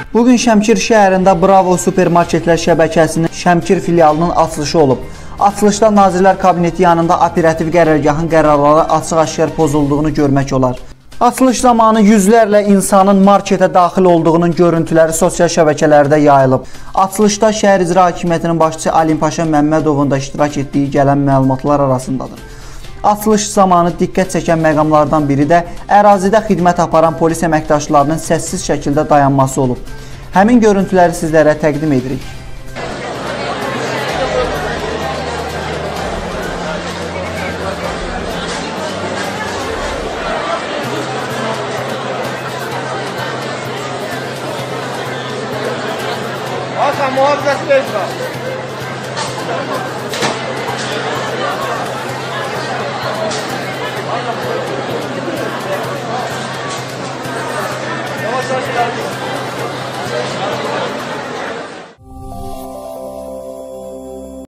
Bugün Şəmkir şəhərində Bravo Supermarketlər şəbəkəsinin Şəmkir filialının açılışı olub. Açılışda Nazirlər Kabineti yanında operativ qərargahın qərarları açıq-aşkar pozulduğunu görmək olar. Açılış zamanı yüzlərlə insanın marketə daxil olduğunun görüntüləri sosial şəbəkələrdə yayılıb. Açılışda şəhər icra hakimiyyətinin başçısı Alim Paşa Məmmədovun da iştirak etdiyi gələn məlumatlar arasındadır. Açılış zamanı diqqət çəkən məqamlardan biri də ərazidə xidmət aparan polis əməkdaşlarının səssiz şəkildə dayanması olub. Həmin görüntüləri sizlərə təqdim edirik. Hakan muhabbet etme. Yavaş yavaş ilerleyin.